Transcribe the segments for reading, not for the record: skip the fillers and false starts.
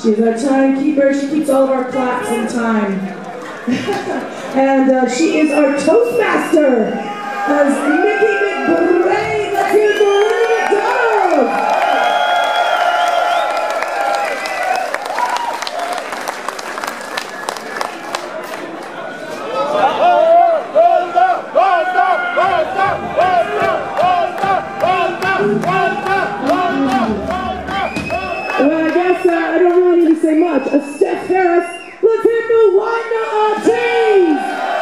She's our timekeeper. She keeps all of our claps in time. And she is our Toastmaster. As Mickey McBrain, let's hear for Marie McDonald. Well, I guess I don't really need to say much. Steph Harris, let's hear for Wanda Ortiz.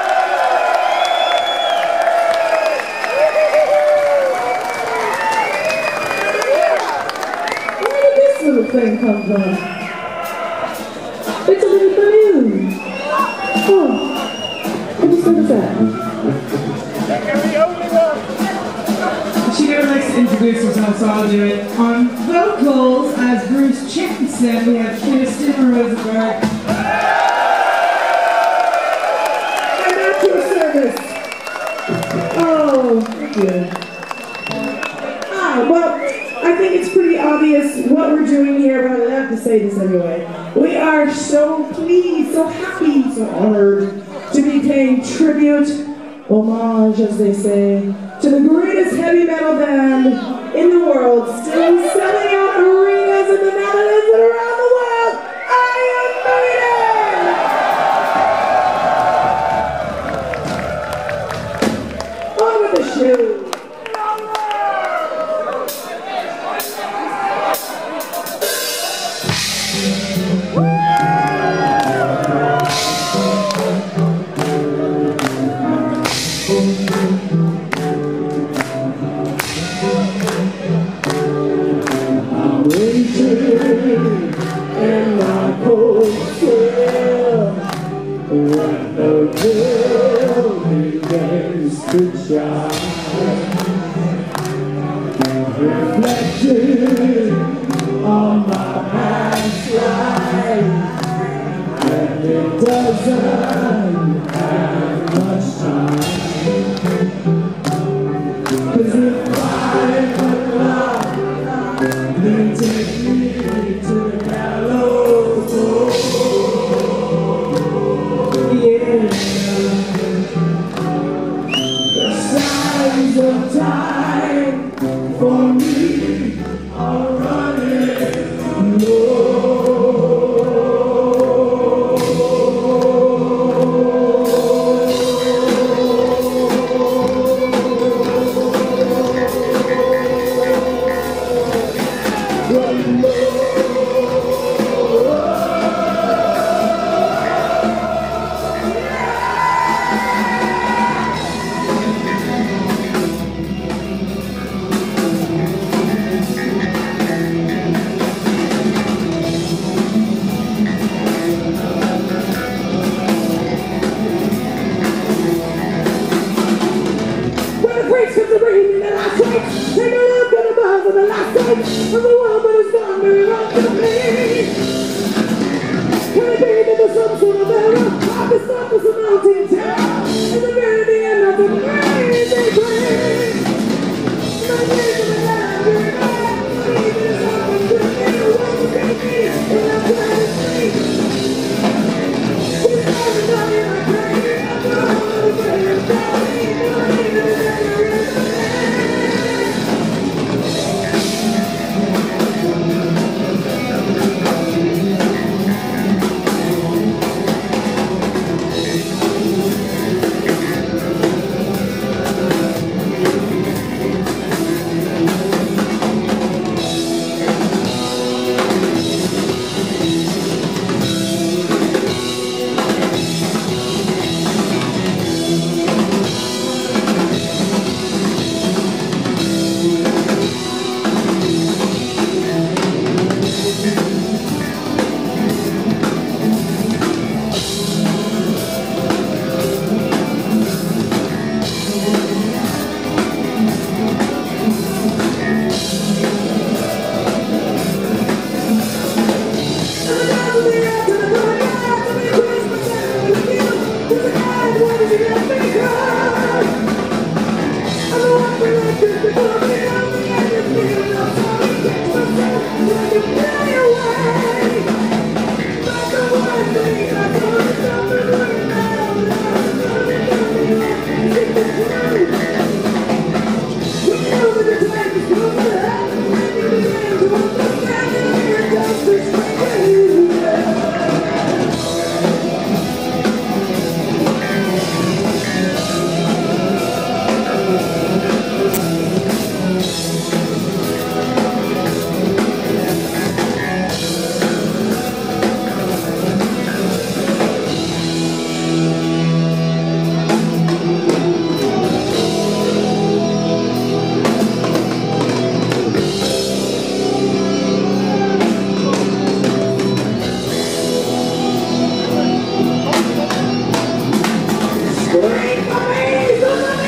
Where did this little thing come from? It's a little balloon. Oh, what is that? She never likes to introduce herself, so I'll do it. On vocals, as Bruce Chickenson, we have Kirsten Rosenberg. I'm at your service. Oh, thank you. Well, I think it's pretty obvious what we're doing here, but I have to say this anyway. We are so pleased, so happy, so honored to be paying tribute, homage as they say, to the greatest heavy metal band in the world, still selling out arenas in the Netherlands and around the world, Iron Maiden! On with the show! And my cold cell, when the girl begins to shine, reflecting on my past life, and it doesn't have much time. 'Cause if I could love, then take me to the gallows. Yeah, the signs of time for me are running low. Take a look at the buzz of the last night of the world that has gone very wrong to me. Can it be that there's some sort of error? I'll be stuck with some mounting terror in the very end of the crazy dream. My days of the land, you're back. Even if someone's doing it, you won't get me in that crazy street. We're never done in our crazy, after all the way you're dying, you're leaving it and you're in the Amazing!